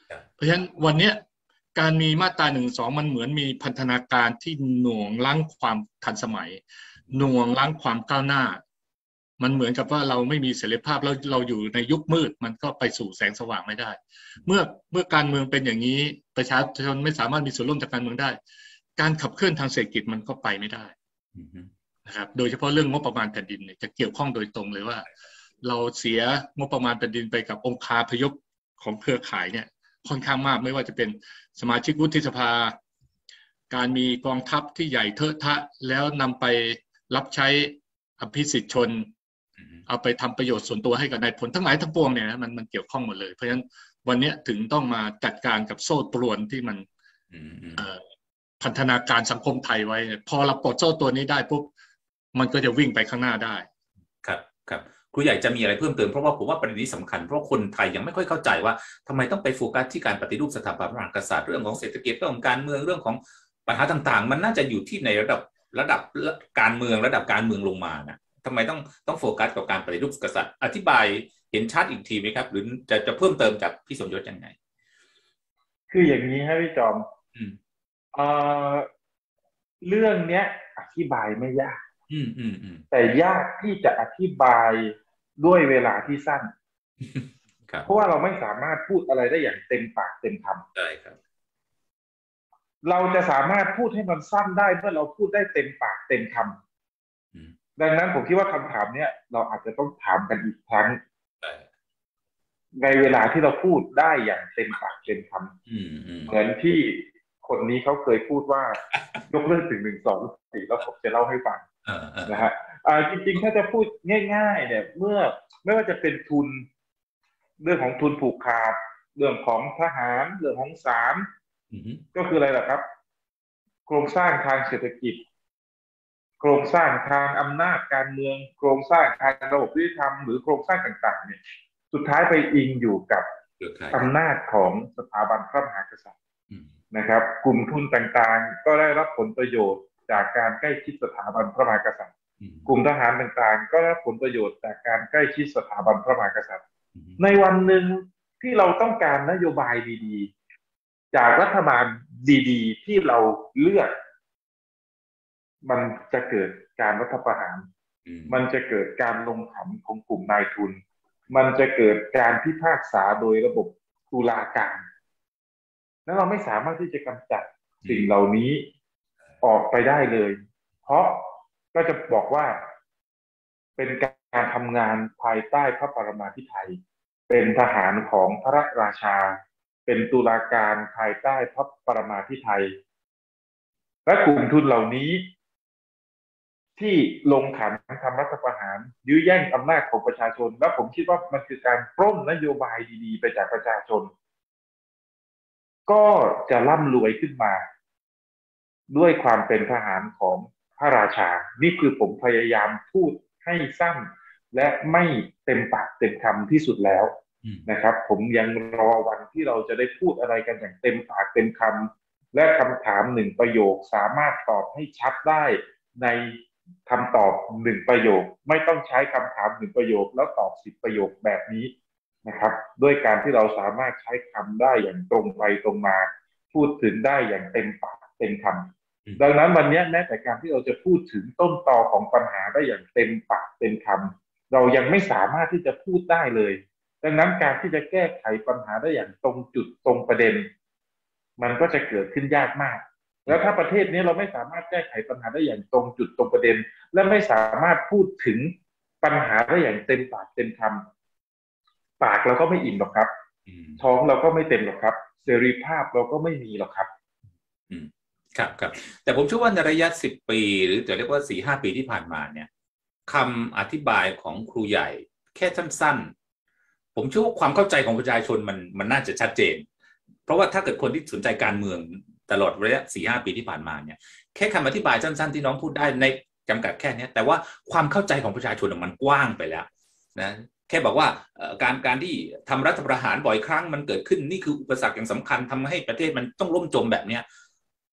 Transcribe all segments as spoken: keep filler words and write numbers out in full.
เพราะฉะนั้นวันนี้การมีมาตราหนึ่งสองมันเหมือนมีพันธนาการที่หน่วงล้างความทันสมัยหน่วงล้างความก้าวหน้ามันเหมือนกับว่าเราไม่มีเสรีภาพแล้วเราอยู่ในยุคมืดมันก็ไปสู่แสงสว่างไม่ได้เมื่อเมื่อการเมืองเป็นอย่างนี้ประชาชนไม่สามารถมีส่วนร่วมจากการเมืองได้การขับเคลื่อนทางเศรษฐกิจมันก็ไปไม่ได้นะครับโดยเฉพาะเรื่องงบประมาณแผ่นดินเนี่ยจะเกี่ยวข้องโดยตรงเลยว่าเราเสียงบประมาณแผ่นดินไปกับองค์คาพยพของเครือข่ายเนี่ยค่อนข้างมากไม่ว่าจะเป็นสมาชิกวุฒิสภาการมีกองทัพที่ใหญ่เทอะทะแล้วนำไปรับใช้อภิสิทธิชนเอาไปทำประโยชน์ส่วนตัวให้กับนายพลทั้งหลายทั้งปวงเนี่ยนะมันมันเกี่ยวข้องหมดเลยเพราะฉะนั้นวันนี้ถึงต้องมาจัดการกับโซ่ตรวนที่มันพันธนาการสังคมไทยไว้พอเราปลดโซ่ตัวนี้ได้ปุ๊บมันก็จะวิ่งไปข้างหน้าได้ครับครับครูใหญ่จะมีอะไรเพิ่มเติมเพราะว่าผมว่าประเด็นนี้สำคัญเพราะคนไทยยังไม่ค่อยเข้าใจว่าทำไมต้องไปโฟกัสที่การปฏิรูปสถาบันพระมหากษัตริย์เรื่องของเศรษฐกิจเรื่องของการเมืองเรื่องของปัญหาต่างๆมันน่าจะอยู่ที่ในระดับระดับการเมืองระดับการเมืองลงมานะทำไมต้องต้องโฟกัสกับการปฏิรูปกษัตริย์อธิบายเห็นชัดอีกทีไหมครับหรือจะจะเพิ่มเติมจากพี่สมยศยังไงคืออย่างนี้ฮะพี่จอมเอ่อเรื่องเนี้ยอธิบายไม่ยากแต่ยากที่จะอธิบายด้วยเวลาที่สั้นเพราะว่าเราไม่สามารถพูดอะไรได้อย่างเต็มปากเต็มคำได้ครับเราจะสามารถพูดให้มันสั้นได้เมื่อเราพูดได้เต็มปากเต็มคำดังนั้นผมคิดว่าคำถามเนี้ยเราอาจจะต้องถามกันอีกครั้งในเวลาที่เราพูดได้อย่างเต็มปากเต็มคำเหมือนที่คนนี้เขาเคยพูดว่ายกเลิกถึงหนึ่งสองสี่แล้วผมจะเล่าให้ฟังนะฮะจริงๆถ้าจะพูดง่ายๆเนี่ยเมื่อไม่ว่าจะเป็นทุนเรื่องของทุนผูกขาดเรื่องของทหารเรื่องของศาลก็คืออะไรล่ะครับโครงสร้างทางเศรษฐกิจโครงสร้างทางอำนาจการเมืองโครงสร้างทางระบบยุติธรรมหรือโครงสร้างต่างๆเนี่ยสุดท้ายไปอิงอยู่กับอำนาจของสถาบันพระมหากษัตริย์นะครับกลุ่มทุนต่างๆก็ได้รับผลประโยชน์จากการใกล้ชิดสถาบันพระมหากษัตริย์กลุ่มทหารต่างๆก็ได้รับผลประโยชน์จากการใกล้ชิดสถาบันพระมหากษัตริย์ในวันหนึ่งที่เราต้องการนโยบายดีๆจากรัฐบาลดีๆที่เราเลือกมันจะเกิดการรัฐประหารมันจะเกิดการลงขันของกลุ่มนายทุนมันจะเกิดการพิพากษาโดยระบบตุลาการแล้วเราไม่สามารถที่จะกำจัดสิ่งเหล่านี้ออกไปได้เลยเพราะก็จะบอกว่าเป็นการทำงานภายใต้พระปรมาภิไธยเป็นทหารของพระราชาเป็นตุลาการภายใต้พระปรมาภิไธยและกลุ่มทุนเหล่านี้ที่ลงขันทำรัฐประหารยื้อแย่งอำนาจของประชาชนและผมคิดว่ามันคือการปล้นนโยบายดีๆไปจากประชาชนก็จะร่ำรวยขึ้นมาด้วยความเป็นทหารของพระราชานี่คือผมพยายามพูดให้สั้นและไม่เต็มปากเต็มคำที่สุดแล้วนะครับผมยังรอวันที่เราจะได้พูดอะไรกันอย่างเต็มปากเต็มคำและคำถามหนึ่งประโยคสามารถตอบให้ชัดได้ในคำตอบหนึ่งประโยคไม่ต้องใช้คำถามหนึ่งประโยคแล้วตอบสิบประโยคแบบนี้นะครับด้วยการที่เราสามารถใช้คำได้อย่างตรงไปตรงมาพูดถึงได้อย่างเต็มปากเต็มคำดังนั้นวันนี้แม้แต่การที่เราจะพูดถึงต้นตอของปัญหาได้อย่างเต็มปากเต็มคำเรายังไม่สามารถที่จะพูดได้เลยดังนั้นการที่จะแก้ไขปัญหาได้อย่างตรงจุดตรงประเด็นมันก็จะเกิดขึ้นยากมากแล้วถ้าประเทศนี้เราไม่สามารถแก้ไขปัญหาได้อย่างตรงจุดตรงประเด็นและไม่สามารถพูดถึงปัญหาได้อย่างเต็มปากเต็มคำปากเราก็ไม่อิ่มหรอกครับท้องเราก็ไม่เต็มหรอกครับเสรีภาพเราก็ไม่มีหรอกครับครับครับแต่ผมเชื่อว่าในระยะสิบปีหรือจะเรียกว่าสี่ห้าปีที่ผ่านมาเนี่ยคำอธิบายของครูใหญ่แค่สั้นๆผมเชื่อว่าความเข้าใจของประชาชนมันมันน่าจะชัดเจนเพราะว่าถ้าเกิดคนที่สนใจการเมืองตลอดระยะสี่ห้าปีที่ผ่านมาเนี่ยแค่คำอธิบายสั้นๆที่น้องพูดได้ในจำกัดแค่นี้แต่ว่าความเข้าใจของประชาชนมันกว้างไปแล้วนะแค่บอกว่าการการที่ทำรัฐประหารบ่อยครั้งมันเกิดขึ้นนี่คืออุปสรรคอย่างสำคัญทำให้ประเทศมันต้องล่มจมแบบเนี้ย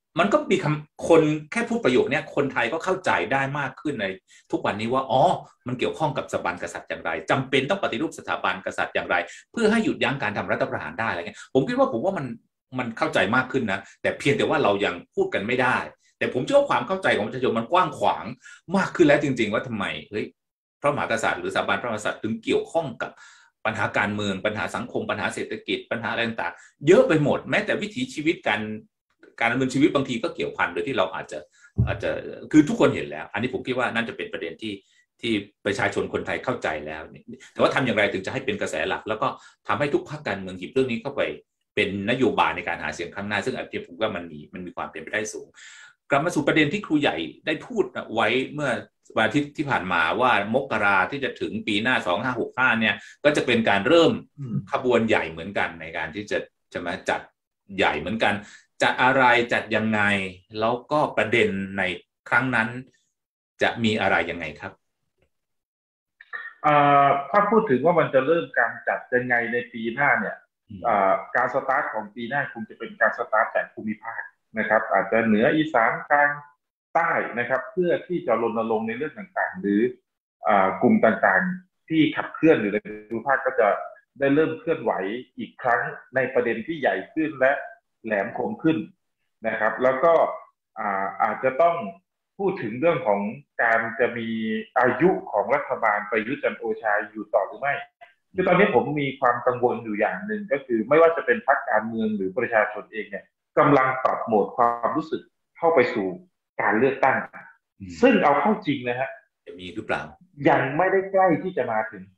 มันก็มีคำคนแค่พูดประโยคนี้คนไทยก็เข้าใจได้มากขึ้นในทุกวันนี้ว่าอ๋อมันเกี่ยวข้องกับสถาบันกษัตริย์อย่างไรจำเป็นต้องปฏิรูปสถาบันกษัตริย์อย่างไรเพื่อให้หยุดยั้งการทำรัฐประหารได้อะไรเงี้ยผมคิดว่าผมว่ามันมันเข้าใจมากขึ้นนะแต่เพียงแต่ว่าเรายังพูดกันไม่ได้แต่ผมเชื่อว่าความเข้าใจของประชาชนมันกว้างขวางมากขึ้นแล้วจริงๆว่าทำไมเฮ้ยพระมหากษัตริย์หรือสถาบันพระมหากษัตริย์ถึงเกี่ยวข้องกับปัญหาการเมืองปัญหาสังคมปัญหาเศรษฐกิจปัญหาอะไรต่างๆเยอะไปหมดแม้แต่วิถีชีวิตการการดำเนินชีวิตบางทีก็เกี่ยวพันโดยที่เราอาจจะอาจจะคือทุกคนเห็นแล้วอันนี้ผมคิดว่าน่าจะเป็นประเด็นที่ที่ประชาชนคนไทยเข้าใจแล้วแต่ว่าทำอย่างไรถึงจะให้เป็นกระแสหลักแล้วก็ทำให้ทุกพรรคการเมืองหยิบเรื่องนี้เข้าไปเป็นนโยบายในการหาเสียงครั้งหน้าซึ่งอาจจะผมว่ามันมีมันมีความเป็นไปได้สูงกลับมาสู่ประเด็นที่ครูใหญ่ได้พูดไว้เมื่อวันอาทิตย์ที่ผ่านมาว่ามกราที่จะถึงปีหน้าสองพันห้าร้อยหกสิบห้าเนี่ยก็จะเป็นการเริ่มขบวนใหญ่เหมือนกันในการที่จะจะมาจัดใหญ่เหมือนกันจัดอะไรจัดยังไงแล้วก็ประเด็นในครั้งนั้นจะมีอะไรยังไงครับถ้าพูดถึงว่ามันจะเริ่มการจัดยังไงในปีหน้าเนี่ยการสตาร์ทของปีหน้าคงจะเป็นการสตาร์ทจากภูมิภาคนะครับอาจจะเหนืออีสานกลางใต้นะครับเพื่อที่จะรณรงค์ในเรื่องต่างๆหรือกลุ่มต่างๆที่ขับเคลื่อนอยู่ในภูมิภาคก็จะได้เริ่มเคลื่อนไหวอีกครั้งในประเด็นที่ใหญ่ขึ้นและแหลมคมขึ้นนะครับแล้วก็อาจจะต้องพูดถึงเรื่องของการจะมีอายุของรัฐบาลประยุทธ์จันทร์โอชาอยู่ต่อหรือไม่คือตอนนี้ผมมีความกังวลอยู่อย่างหนึ่งก็คือไม่ว่าจะเป็นพรรคการเมืองหรือประชาชนเองเนี่ยกำลังปรับโหมดความรู้สึกเข้าไปสู่การเลือกตั้งซึ่งเอาเข้าจริงนะฮะจะมีหรือเปล่ายังไม่ได้ใกล้ที่จะมาถึง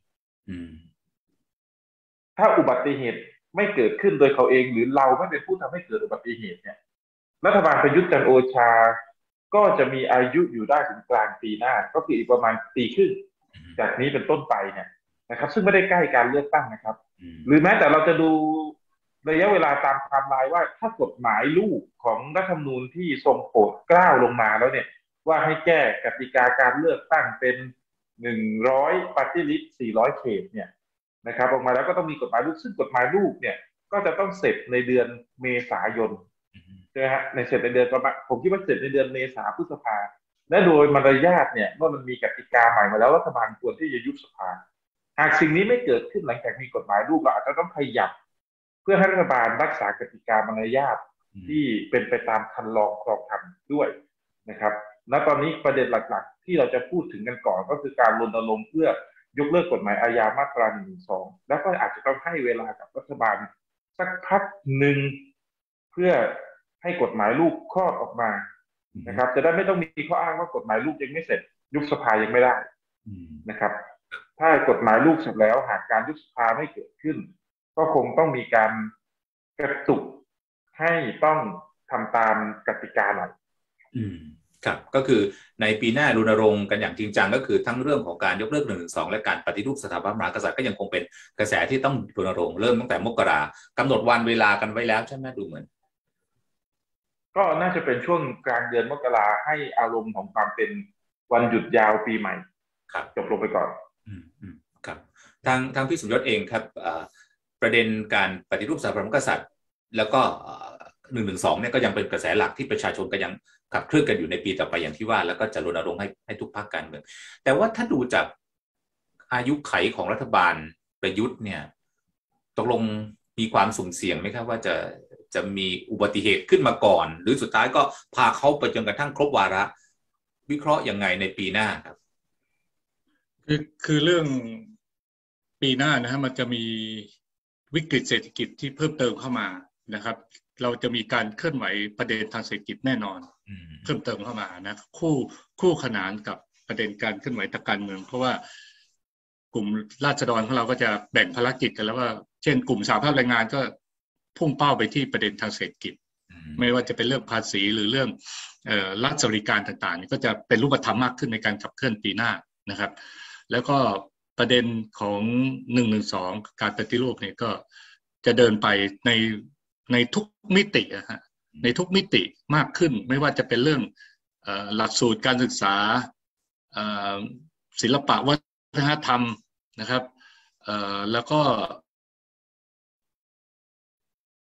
ถ้าอุบัติเหตุไม่เกิดขึ้นโดยเขาเองหรือเราไม่เป็นผู้ทำให้เกิดอุบัติเหตุเนี่ยรัฐบาลประยุทธ์จันทร์โอชาก็จะมีอายุอยู่ได้ถึงกลางปีหน้าก็คืออีกประมาณปีครึ่งจากนี้เป็นต้นไปเนี่ยนะครับซึ่งไม่ได้ใกล้การเลือกตั้งนะครับหรือแม้แต่เราจะดูระยะเวลาตามไทม์ไลน์ว่าถ้ากฎหมายลูกของรัฐธรรมนูญที่ทรงโปรดเกล้าลงมาแล้วเนี่ยว่าให้แก้กติกาการเลือกตั้งเป็นหนึ่งร้อยปฏิริษีสี่ร้อยเขตเนี่ยนะครับออกมาแล้วก็ต้องมีกฎหมายลูกซึ่งกฎหมายลูกเนี่ยก็จะต้องเสร็จในเดือนเมษายนใช่ไหมฮะในเสร็จในเดือนประมาณผมคิดว่าเสร็จในเดือนเมษาพฤษภาและโดยมารยาทเนี่ยเมื่อมันมีกติกาใหม่มาแล้วรัฐบาลควรที่จะยุบสภาหากสิ่งนี้ไม่เกิดขึ้นหลังจากมีกฎหมายลูกเราอาจจะต้องขยับเพื่อให้รัฐบาลรักษากติกามารยาทที่เป็นไปตามคันลองครองธรรมด้วยนะครับณตอนนี้ประเด็นหลักๆที่เราจะพูดถึงกันก่อนก็คือการรณรงค์เพื่อยกเลิกกฎหมายอาญามาตราหนึ่งสองแล้วก็อาจจะต้องให้เวลากับรัฐบาลสักพักหนึ่งเพื่อให้กฎหมายลูกคลอดออกมานะครับจะได้ไม่ต้องมีข้ออ้างว่ากฎหมายลูกยังไม่เสร็จยุบสภายังไม่ได้นะครับถ้ากฎหมายลูกเสร็จแล้วหากการยุบสภาไม่เกิดขึ้นก็คงต้องมีการกระตุกให้ต้องทำตามกติกาหน่อยครับก็คือในปีหน้ารณรงค์กันอย่างจริงจังก็คือทั้งเรื่องของการยกเลิกหนึ่งหนึ่งสองและการปฏิรูปสถาบันพระมหากษัตริย์ก็ยังคงเป็นกระแสที่ต้องรณรงค์เริ่มตั้งแต่มกรากำหนดวันเวลากันไว้แล้วใช่ไหมดูเหมือนก็น่าจะเป็นช่วงกลางเดือนมกราให้อารมณ์ของความเป็นวันหยุดยาวปีใหม่ครับจบลงไปก่อนอืมอืมครับทางทางพี่สมยศเองครับประเด็นการปฏิรูปสถาบันพระมหากษัตริย์แล้วก็หนึ่งหนึ่งสองเนี่ยก็ยังเป็นกระแสหลักที่ประชาชนก็ยังขับเคลื่อนกันอยู่ในปีต่อไปอย่างที่ว่าแล้วก็จะรณรงค์ให้ให้ทุกพรรคการเมืองแต่ว่าถ้าดูจากอายุไขของรัฐบาลประยุทธ์เนี่ยตกลงมีความสุ่มเสี่ยงไหมครับว่าจะจะมีอุบัติเหตุขึ้นมาก่อนหรือสุดท้ายก็พาเขาไปจนกระทั่งครบวาระวิเคราะห์ยังไงในปีหน้าครับคือคือเรื่องปีหน้านะฮะมันจะมีวิกฤตเศรษฐกิจที่เพิ่มเติมเข้ามานะครับเราจะมีการเคลื่อนไหวประเด็นทางเศรษฐกิจแน่นอนเพิ่มเติมเข้ามานะคู่คู่ขนานกับประเด็นการเคลื่อนไหวทางการเมืองเพราะว่ากลุ่มราษฎรของเราก็จะแบ่งภารกิจกันแล้วว่าเช่นกลุ่มสหภาพแรงงานก็พุ่งเป้าไปที่ประเด็นทางเศรษฐกิจไม่ว่าจะเป็นเรื่องภาษีหรือเรื่องเอ่อรัฐสวัสดิการต่างๆก็จะเป็นรูปธรรมมากขึ้นในการขับเคลื่อนปีหน้านะครับแล้วก็ประเด็นของหนึ่งหนึ่งสองการปฏิรูปเนี่ยก็จะเดินไปในในทุกมิติอะฮะในทุกมิติมากขึ้นไม่ว่าจะเป็นเรื่องเอ่อหลักสูตรการศึกษาเอ่อศิลปะวัฒนธรรมนะครับเอ่อแล้วก็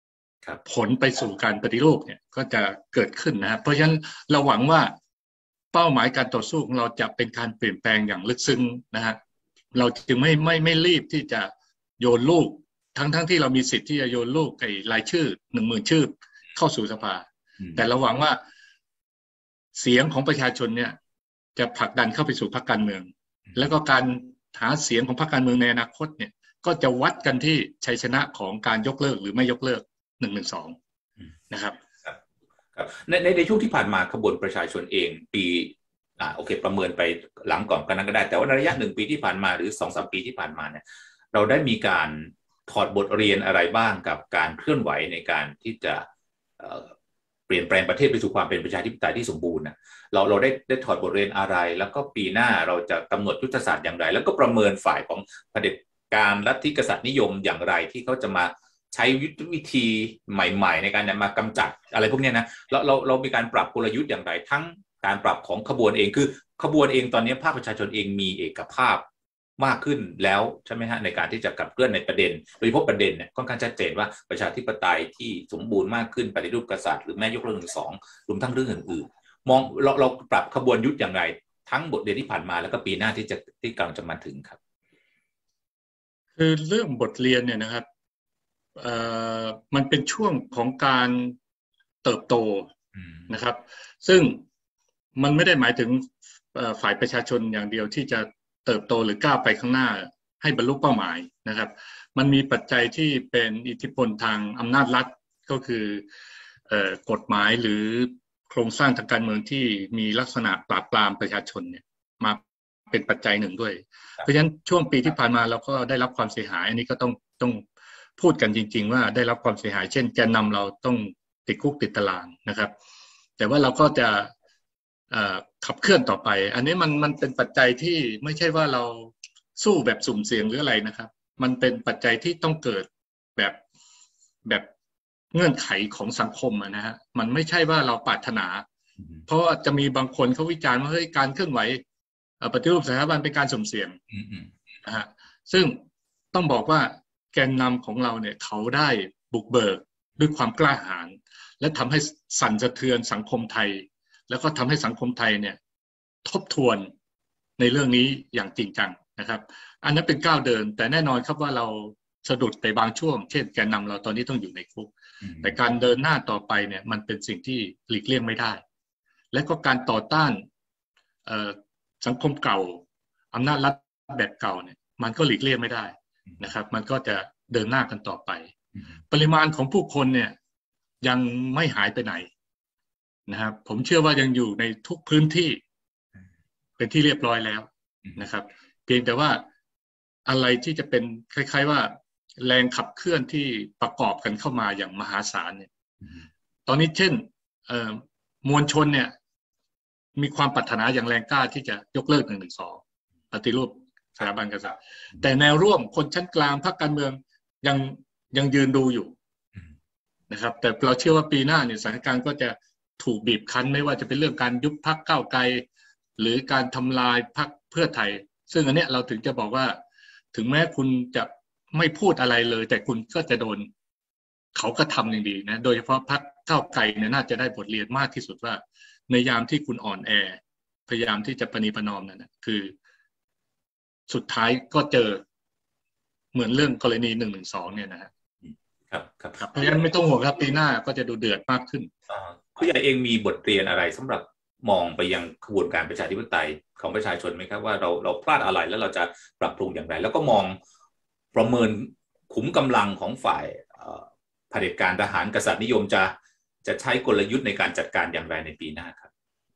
ผลไปสู่การปฏิรูปเนี่ยก็จะเกิดขึ้นนะครับเพราะฉะนั้นเราหวังว่าเป้าหมายการต่อสู้ของเราจะเป็นการเปลี่ยนแปลงอย่างลึกซึ้งนะฮะเราจึงไม่ไม่ไม่รีบที่จะโยนลูกทั้งทั้งที่เรามีสิทธิ์ที่จะโยนลูกไอ้รายชื่อหนึ่งหมื่นชื่อเข้าสู่สภาแต่เราหวังว่าเสียงของประชาชนเนี่ยจะผลักดันเข้าไปสู่พรรคการเมืองแล้วก็การหาเสียงของพรรคการเมืองในอนาคตเนี่ยก็จะวัดกันที่ชัยชนะของการยกเลิกหรือไม่ยกเลิกหนึ่งหนึ่งสองนะครับครับในในในช่วงที่ผ่านมาขบวนประชาชนเองปีอ่าโอเคประเมินไปหลังก่อนกันนั้นก็ได้แต่ว่าในระยะหนึ่งปีที่ผ่านมาหรือสองสามปีที่ผ่านมาเนี่ยเราได้มีการถอดบทเรียนอะไรบ้างกับการเคลื่อนไหวในการที่จะเปลี่ยนแปลงประเทศไปสู่ความเป็นประชาธิปไตยที่สมบูรณ์นะเราเราได้ได้ถอดบทเรียนอะไรแล้วก็ปีหน้าเราจะกำหนดยุทธศาสตร์อย่างไรแล้วก็ประเมินฝ่ายของเผด็จการลัทธิกษัตริย์นิยมอย่างไรที่เขาจะมาใช้ยุทธวิธีใหม่ๆในการมากำจัดอะไรพวกนี้นะเราเราเรามีการปรับกลยุทธ์อย่างไรทั้งการปรับของขบวนเองคือขบวนเองตอนนี้ภาคประชาชนเองมีเอกภาพมากขึ้นแล้วใช่ไหมฮะในการที่จะขับเคลื่อนในประเด็นโดยเฉพาะประเด็นเนี่ยค่อนข้างชัดเจนว่าประชาธิปไตยที่สมบูรณ์มากขึ้นปฏิรูปกษัตริย์หรือแม้ยกเลิกหนึ่งสองรวมทั้งเรื่องอื่นๆมองเราเราปรับขบวนยุทธอย่างไรทั้งบทเรียนที่ผ่านมาแล้วก็ปีหน้าที่จะที่กำลังจะมาถึงครับคือเรื่องบทเรียนเนี่ยนะครับเอ่อมันเป็นช่วงของการเติบโตนะครับซึ่งมันไม่ได้หมายถึงฝ่ายประชาชนอย่างเดียวที่จะเติบโตหรือก้าวไปข้างหน้าให้บรรลุเป้าหมายนะครับมันมีปัจจัยที่เป็นอิทธิพลทางอำนาจรัฐก็คือกฎหมายหรือโครงสร้างทางการเมืองที่มีลักษณะปราบปรามประชาชนเนี่ยมาเป็นปัจจัยหนึ่งด้วยเพราะฉะนั้นช่วงปีที่ผ่านมาเราก็ได้รับความเสียหายอันนี้ก็ต้องต้องพูดกันจริงๆว่าได้รับความเสียหายเช่นแกนนำเราต้องติดคุกติดตารางนะครับแต่ว่าเราก็จะขับเคลื่อนต่อไปอันนี้มันมันเป็นปัจจัยที่ไม่ใช่ว่าเราสู้แบบสุ่มเสี่ยงหรืออะไรนะครับมันเป็นปัจจัยที่ต้องเกิดแบบแบบเงื่อนไขของสังคมนะฮะมันไม่ใช่ว่าเราปรารถนาเพราะจะมีบางคนเขาวิจารณ์ว่าเฮ้ยการเคลื่อนไหวปฏิรูปสถาบันเป็นการสุ่มเสี่ยงนะฮะซึ่งต้องบอกว่าแกนนำของเราเนี่ยเขาได้บุกเบิกด้วยความกล้าหาญและทำให้สั่นสะเทือนสังคมไทยแล้วก็ทำให้สังคมไทยเนี่ยทบทวนในเรื่องนี้อย่างจริงจังนะครับอันนั้นเป็นก้าวเดินแต่แน่นอนครับว่าเราสะดุดไปบางช่วงเช่นแกนนำเราตอนนี้ต้องอยู่ในคุกแต่การเดินหน้าต่อไปเนี่ยมันเป็นสิ่งที่หลีกเลี่ยงไม่ได้และก็การต่อต้านสังคมเก่าอำนาจรัฐแบบเก่าเนี่ยมันก็หลีกเลี่ยงไม่ได้นะครับมันก็จะเดินหน้ากันต่อไปปริมาณของผู้คนเนี่ยยังไม่หายไปไหนนะครับผมเชื่อว่ายังอยู่ในทุกพื้นที่เป็นที่เรียบร้อยแล้วนะครับเพียงแต่ว่าอะไรที่จะเป็นคล้ายๆว่าแรงขับเคลื่อนที่ประกอบกันเข้ามาอย่างมหาศาลเนี่ยตอนนี้เช่นมวลชนเนี่ยมีความปรารถนาอย่างแรงกล้าที่จะยกเลิกหนึ่งหนึ่งสองปฏิรูปสถาบันกษัตริย์แต่แนวร่วมคนชั้นกลางพรรคการเมืองยังยังยืนดูอยู่นะครับแต่เราเชื่อว่าปีหน้าเนี่ยสถานการณ์ก็จะถูกบีบคั้นไม่ว่าจะเป็นเรื่องการยุบพรรคก้าวไกลหรือการทำลายพรรคเพื่อไทยซึ่งอันเนี้ยเราถึงจะบอกว่าถึงแม้คุณจะไม่พูดอะไรเลยแต่คุณก็จะโดนเขาก็ทำอย่างดีนะโดยเฉพาะพรรคก้าวไกลเนี่ยน่าจะได้บทเรียนมากที่สุดว่าในยามที่คุณอ่อนแอพยายามที่จะประนีประนอมนั่นนะคือสุดท้ายก็เจอเหมือนเรื่องกรณีหนึ่งหนึ่งสองเนี่ยนะครับครับครับเพราะฉะนั้นไม่ต้องห่วงครับปีหน้าก็จะดูเดือดมากขึ้นผู้ใหญ่เองมีบทเรียนอะไรสำหรับมองไปยังขบวนการประชาธิปไตยของประชาชนไหมครับว่าเราเราพลาดอะไรแล้วเราจะปรับปรุงอย่างไรแล้วก็มองประเมินขุมกำลังของฝ่ายเผด็จการทหารกษัตริย์นิยมจะจะใช้กลยุทธ์ในการจัดการอย่างไรในปีหน้าครับ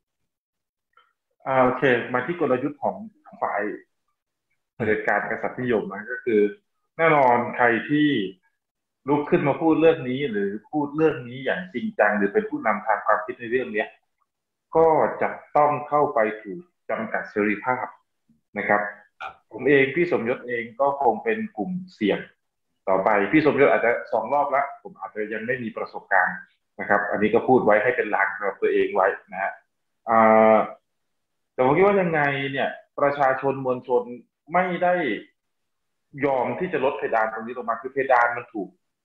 โอเคมาที่กลยุทธ์ของฝ่ายเผด็จการกษัตริย์นิยมนะก็คือแน่นอนใครที่ลุกขึ้นมาพูดเรื่องนี้หรือพูดเรื่องนี้อย่างจริงจังหรือเป็นผู้นำทางความคิดในเรื่องนี้ก็จะต้องเข้าไปถูกจำกัดเสรีภาพนะครับผมเองพี่สมยศเองก็คงเป็นกลุ่มเสี่ยงต่อไปพี่สมยศอาจจะสองรอบแล้วผมอาจจะยังไม่มีประสบการณ์นะครับอันนี้ก็พูดไว้ให้เป็นหลักสำหรับตัวเองไว้นะฮะแต่ผมคิดว่ายังไงเนี่ยประชาชนมวลชนไม่ได้ยอมที่จะลดเพดานตรงนี้ลงมาคือเพดานมันถูก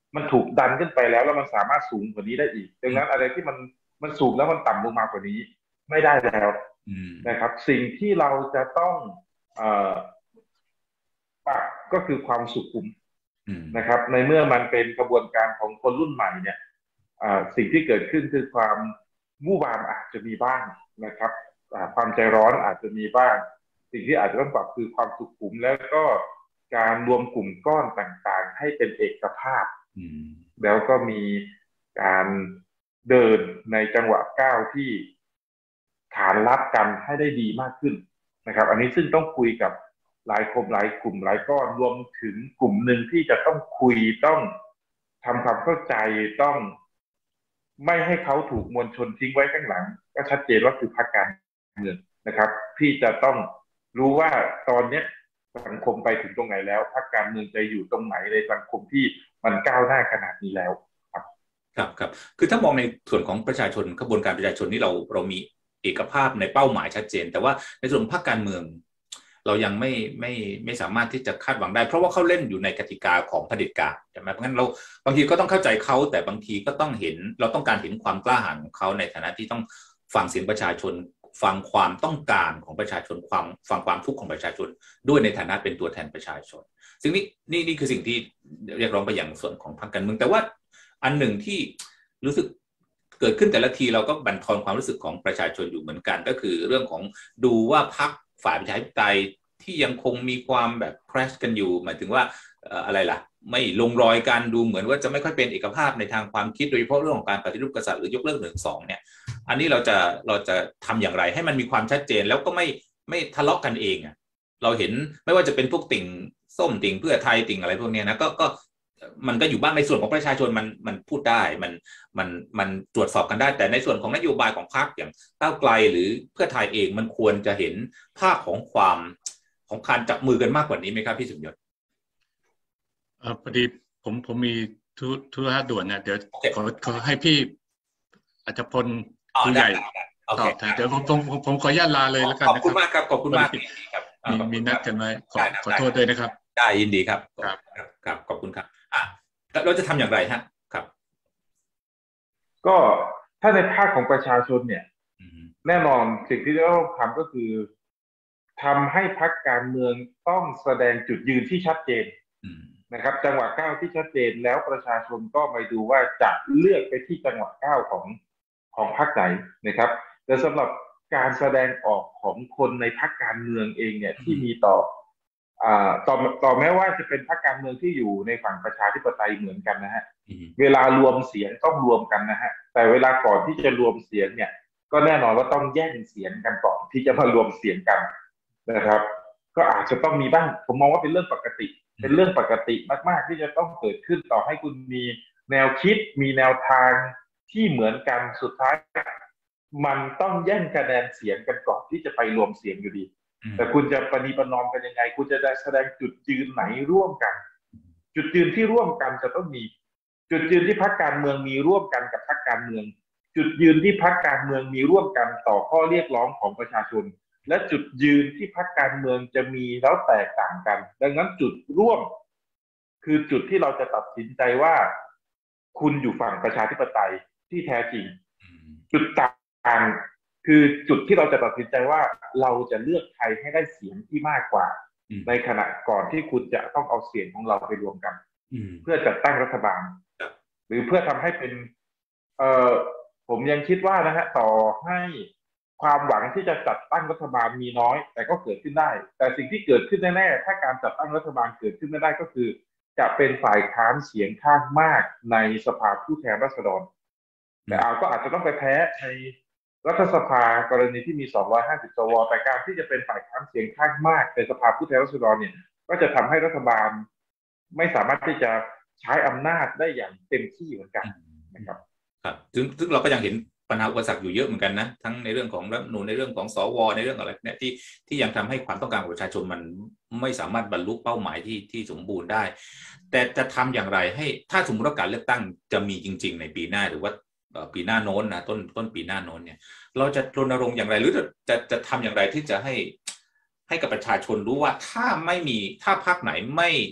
มันถูกดันขึ้นไปแล้วแล้วมันสามารถสูงกว่านี้ได้อีกดังนั้นอะไรที่มันมันสูงแล้วมันต่ำลงมากว่านี้ไม่ได้แล้วนะครับสิ่งที่เราจะต้องเอ่อปรับก็คือความสุขุมนะครับในเมื่อมันเป็นกระบวนการของคนรุ่นใหม่เนี่ยสิ่งที่เกิดขึ้นคือความวู่วามอาจจะมีบ้างนะครับความใจร้อนอาจจะมีบ้างสิ่งที่อาจจะต้องปรับคือความสุขุมแล้วก็การรวมกลุ่มก้อนต่างๆให้เป็นเอกภาพแล้วก็มีการเดินในจังหวะก้าวที่ฐานรับกันให้ได้ดีมากขึ้นนะครับอันนี้ซึ่งต้องคุยกับหลายคนหลายกลุ่มหลายก้อนรวมถึงกลุ่มหนึ่งที่จะต้องคุยต้องทำความเข้าใจต้องไม่ให้เขาถูกมวลชนทิ้งไว้ข้างหลังก็ชัดเจนว่าคือพรรคการเมืองนะครับที่จะต้องรู้ว่าตอนนี้สังคมไปถึงตรงไหนแล้วพรรคการเมืองจะอยู่ตรงไหนในสังคมที่มันก้าวหน้าขนาดนี้แล้วครับครับครับคือถ้ามองในส่วนของประชาชนกระบวนการประชาชนนี่เราเรามีเอกภาพในเป้าหมายชัดเจนแต่ว่าในส่วนของพรรคการเมืองเรายังไม่ไม่ไม่สามารถที่จะคาดหวังได้เพราะว่าเขาเล่นอยู่ในกติกาของเผด็จการใช่ไหมเพราะงั้นเราบางทีก็ต้องเข้าใจเขาแต่บางทีก็ต้องเห็นเราต้องการเห็นความกล้าหาญของเขาในฐานะที่ต้องฟังเสียงประชาชนฟังความต้องการของประชาชนความฟังความทุกข์ของประชาชนด้วยในฐานะเป็นตัวแทนประชาชนซึ่งนี่นี่นี่คือสิ่งที่เรียกร้องไปอย่างส่วนของพรรคการเมืองแต่ว่าอันหนึ่งที่รู้สึกเกิดขึ้นแต่ละทีเราก็บั่นทอนความรู้สึกของประชาชนอยู่เหมือนกันก็คือเรื่องของดูว่าพรรคฝ่ายประชาธิปไตยที่ยังคงมีความแบบ crash กันอยู่หมายถึงว่าอะไรล่ะไม่ลงรอยกันดูเหมือนว่าจะไม่ค่อยเป็นเอกภาพในทางความคิดโดยเฉพาะเรื่องของการปฏิรูปกษัตริย์หรือยกเลิกหนึ่งสองเนี่ยอันนี้เราจะเราจะทำอย่างไรให้มันมีความชัดเจนแล้วก็ไม่ไม่ทะเลาะกันเองอ่ะเราเห็นไม่ว่าจะเป็นพวกติ่งส้มติ่งเพื่อไทยติ่งอะไรพวกนี้นะก็ก็มันก็อยู่บ้างในส่วนของประชาชนมันมันพูดได้มันมันมันตรวจสอบกันได้แต่ในส่วนของนโยบายของพรรคอย่างก้าวไกลหรือเพื่อไทยเองมันควรจะเห็นภาพของความของการจับมือกันมากกว่านี้ไหมครับพี่สมยศเออพอดีผมผมมีธุธุระด่วนเนี่ยเดี๋ยวขอขอให้พี่อัจพลผู้ใหญ่ตอบแทนเดี๋ยวผมผมผมขออนุญาตลาเลยแล้วกันนะครับขอบคุณมากครับขอบคุณมากครับมีมีนัดกันไหมขอขอโทษด้วยนะครับได้ยินดีครับครับครับขอบคุณครับอ่ะเราจะทำอย่างไรฮะครับก็ถ้าในภาคของประชาชนเนี่ยแน่นอนสิ่งที่เราทำก็คือทำให้พรรคการเมืองต้องแสดงจุดยืนที่ชัดเจนนะครับจังหวะก้าวที่ชัดเจนแล้วประชาชนก็ไปดูว่าจะเลือกไปที่จังหวะก้าวของของพรรคไหนนะครับแต่สำหรับการแสดงออกของคนในพรรคการเมืองเองเนี่ยที่มีต่ออ่าต่อต่อแม้ว่าจะเป็นพรรคการเมืองที่อยู่ในฝั่งประชาธิปไตยเหมือนกันนะฮะเวลารวมเสียงต้องรวมกันนะฮะแต่เวลาก่อนที่จะรวมเสียงเนี่ยก็แน่นอนว่าต้องแย่งเสียงกันก่อนที่จะมารวมเสียงกันนะครับก็อาจจะต้องมีบ้างผมมองว่าเป็นเรื่องปกติเป็นเรื่องปกติมากๆที่จะต้องเกิดขึ้นต่อให้คุณมีแนวคิดมีแนวทางที่เหมือนกันสุดท้ายมันต้องแย่งคะแนนเสียงกันก่อนที่จะไปรวมเสียงอยู่ดีแต่คุณจะประนีประนอมกันยังไงคุณจะได้แสดงจุดยืนไหนร่วมกันจุดยืนที่ร่วมกันจะต้องมีจุดยืนที่พรรคการเมืองมีร่วมกันกับพรรคการเมืองจุดยืนที่พรรคการเมืองมีร่วมกันต่อข้อเรียกร้องของประชาชนและจุดยืนที่พรรคการเมืองจะมีแล้วแตกต่างกันดังนั้นจุดร่วมคือจุดที่เราจะตัดสินใจว่าคุณอยู่ฝั่งประชาธิปไตยที่แท้จริงจุดต่างคือจุดที่เราจะตัดสินใจว่าเราจะเลือกใครให้ได้เสียงที่มากกว่าในขณะก่อนที่คุณจะต้องเอาเสียงของเราไปรวมกันเพื่อจัดตั้งรัฐบาลหรือเพื่อทำให้เป็นเอ่อผมยังคิดว่านะฮะต่อให้ความหวังที่จะจัดตั้งรัฐบาลมีน้อยแต่ก็เกิดขึ้นได้แต่สิ่งที่เกิดขึ้นแน่ๆถ้าการจัดตั้งรัฐบาลเกิดขึ้นไม่ได้ก็คือจะเป็นฝ่ายค้านเสียงข้างมากในสภาผู้แทนราษฎรแต่เอาก็อาจจะต้องไปแพ้ในรัฐสภากรณีที่มีสองร้อยห้าสิบสวแต่การที่จะเป็นฝ่ายค้านเสียงข้างมากในสภาผู้แทนราษฎรเนี่ยก็จะทำให้รัฐบาลไม่สามารถที่จะใช้อำนาจได้อย่างเต็มที่เหมือนกันนะครับครับซึ่งซึ่งเราก็ยังเห็นปัญหาอุปสรรคอยู่เยอะเหมือนกันนะทั้งในเรื่องของรัฐธรรมนูญในเรื่องของสวในเรื่องอะไรเนี่ยที่ที่ยังทำให้ความต้องการของประชาชนมันไม่สามารถบรรลุเป้าหมายที่ที่สมบูรณ์ได้แต่จะทำอย่างไรให้ถ้าสมมติว่าการเลือกตั้งจะมีจริงๆในปีหน้าหรือว่าปีหน้าโน้นนะต้นต้นปีหน้าโน้นเนี่ยเราจะรณรงค์อย่างไรหรือจะจะทำอย่างไรที่จะให้ให้กับประชาชนรู้ว่าถ้าไม่มีถ้าพรรคไหนไม่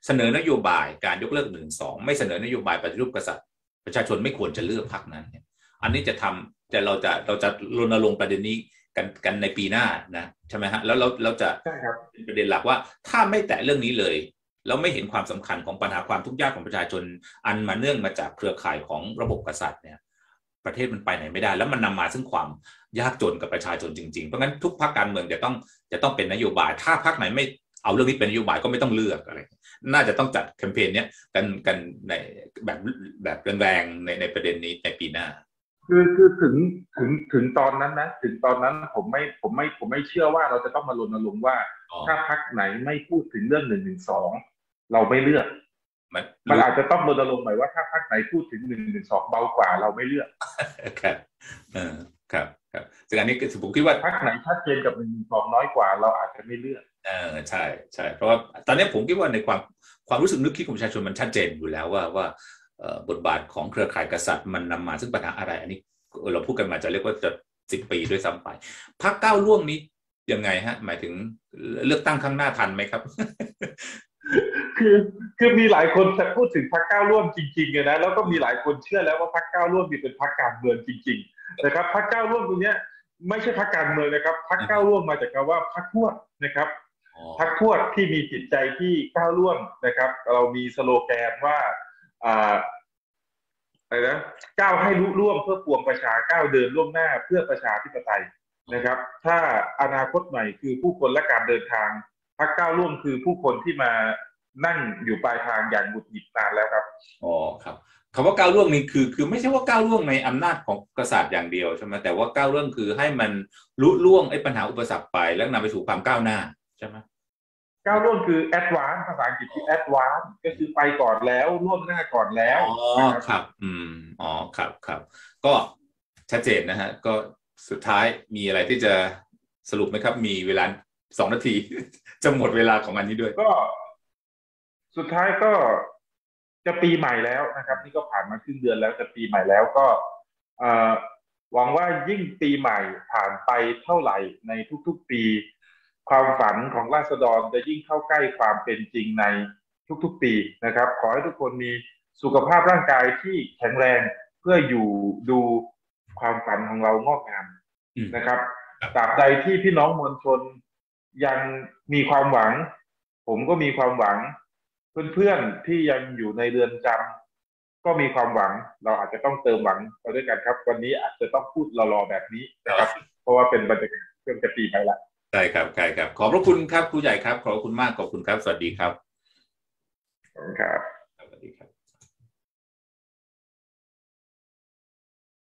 เสนอนโยบายการยกเลิกหนึ่งสองไม่เสนอนโยบายปฏิรูปกษัตริย์ประชาชนไม่ควรจะเลือกพรรคนั้นอันนี้จะทำจะเราจะเราจะรณรงค์ประเด็นนี้กันกันในปีหน้านะใช่ไหมฮะแล้วเราเราจะเป็นประเด็นหลักว่าถ้าไม่แตะเรื่องนี้เลยแล้วไม่เห็นความสำคัญของปัญหาความทุกข์ยากของประชาชนอันมาเนื่องมาจากเครือข่ายของระบบกษัตริย์เนี่ยประเทศมันไปไหนไม่ได้แล้วมันนำมาซึ่งความยากจนกับประชาชนจริงๆเพราะงั้นทุกพรรคการเมืองจะต้องจะต้องเป็นนโยบายถ้าพรรคไหนไม่เอาเรื่องนี้เป็นนโยบายก็ไม่ต้องเลือกอะไรน่าจะต้องจัดแคมเปญเนี้ยกันกันในแบบแบบแรงๆในในประเด็นนี้ในปีหน้าคือคือถึงถึงถึงตอนนั้นนะถึงตอนนั้นผมไม่ผมไม่ผมไม่เชื่อว่าเราจะต้องมารณรงค์ว่าถ้าพรรคไหนไม่พูดถึงเรื่องหนึ่งหนึ่งสองเราไม่เลือกมันมันอาจจะต้องรณรงค์หมายว่าถ้าพรรคไหนพูดถึงหนึ่งหนึ่งสองเบากว่าเราไม่เลือกครับเออครับครับซึ่งอันนี้ผมคิดว่าพรรคไหนชัดเจนกับหนึ่งหนึ่งสองน้อยกว่าเราอาจจะไม่เลือกเออใช่ใช่เพราะว่าตอนนี้ผมคิดว่าในความความรู้สึกนึกคิดของประชาชนมันชัดเจนอยู่แล้วว่าว่าบทบาทของเครือข่ายกษัตริย์มันนำมาซึ่งปัญหาอะไรอันนี้เราพูดกันมาจะเรียกว่าจะสิบปีด้วยซ้ำไปพรรคก้าวล่วงนี้ยังไงฮะหมายถึงเลือกตั้งข้างหน้าทันไหมครับคือคือมีหลายคนพูดถึงพรรคก้าวล่วงจริงๆนะแล้วก็มีหลายคนเชื่อแล้วว่าพรรคก้าวล่วงมีเป็นพรรคการเมืองจริงๆนะครับพรรคก้าวล่วงตรงนี้ไม่ใช่พรรคการเมืองนะครับพรรคก้าวล่วงมาจากคำว่าพรรคทวดนะครับพรรคทวดที่มีจิตใจที่ก้าวล่วงนะครับเรามีสโลแกนว่าอ่าอะไรนะก้าวให้ลุล่วงเพื่อปวงประชาก้าวเดินล่วงหน้าเพื่อประชาธิปไตยนะครับถ้าอนาคตใหม่คือผู้คนและการเดินทางพรรคก้าวล่วงคือผู้คนที่มานั่งอยู่ปลายทางอย่างหงุดหงิดนานแล้วครับอ๋อครับคำว่าก้าวล่วงนี่คือคือไม่ใช่ว่าก้าวล่วงในอำนาจของกษัตริย์อย่างเดียวใช่ไหมแต่ว่าก้าวล่วงคือให้มันลุล่วงไอ้ปัญหาอุปสรรคไปแล้วนำไปสู่ความก้าวหน้าใช่ไหมก้าวล่วงคือ advance ภาษาอังกฤษคือ advance ก็คือไปก่อนแล้วล่วงหน้าก่อนแล้วอ๋อครับอืมอ๋อครับครับก็ชัดเจนนะฮะก็สุดท้ายมีอะไรที่จะสรุปไหมครับมีเวลาสองนาทีจะหมดเวลาของอันนี้ด้วยก็สุดท้ายก็จะปีใหม่แล้วนะครับนี่ก็ผ่านมาครึ่งเดือนแล้วจะปีใหม่แล้วก็หวังว่ายิ่งปีใหม่ผ่านไปเท่าไหร่ในทุกๆปีความฝันของราษฎรจะยิ่งเข้าใกล้ความเป็นจริงในทุกๆปีนะครับขอให้ทุกคนมีสุขภาพร่างกายที่แข็งแรงเพื่ออยู่ดูความฝันของเรางอกงามนะครับตราบใดที่พี่น้องมวลชนยังมีความหวังผมก็มีความหวังเพื่อนๆที่ยังอยู่ในเรือนจำก็มีความหวังเราอาจจะต้องเติมหวังไปด้วยกันครับวันนี้อาจจะต้องพูดรอๆแบบนี้นะครับเพราะว่าเป็นบรรยากาศเรื่องจะปีไปละใช่ครับใช่ครับขอบพระคุณครับครูใหญ่ครับขอบคุณมากขอบคุณครับสวัสดีครับขอบคุณครับ